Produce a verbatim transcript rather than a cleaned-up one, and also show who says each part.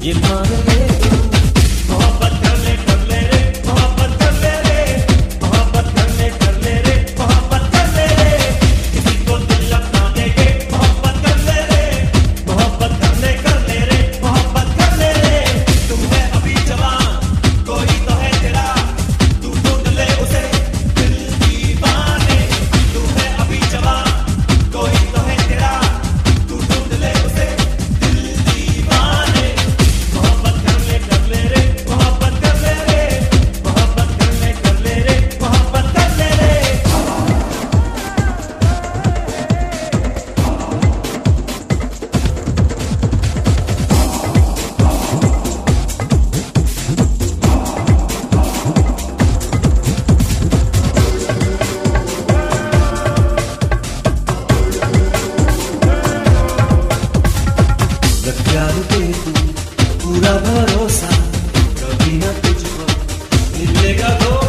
Speaker 1: ये मान ले तू, मोहब्बत कर ले कर ले रे, मोहब्बत कर ले रे, मोहब्बत कर ले कर ले रे, मोहब्बत कर ले रे, किसी को दिल अपना देके मोहब्बत कर ले रे, मोहब्बत कर ले कर ले रे, मोहब्बत कर ले रे। तुम है अभी जवान, कोई तो है तेरा, तू ढूंढ ले उसे दिल दीवाने। तू है अभी जवान, कोई तो है तेरा, तू ढूंढ ले उसे दिल दीवाने। मोहब्बत कर ले कर ले रे, मोहब्बत कर ले रे, मोहब्बत कर ले कर ले रे, मोहब्बत कर ले रे। रख प्यार पे तू पूरा भरोसा, कभी ना तुझको मिलेगा धोखा।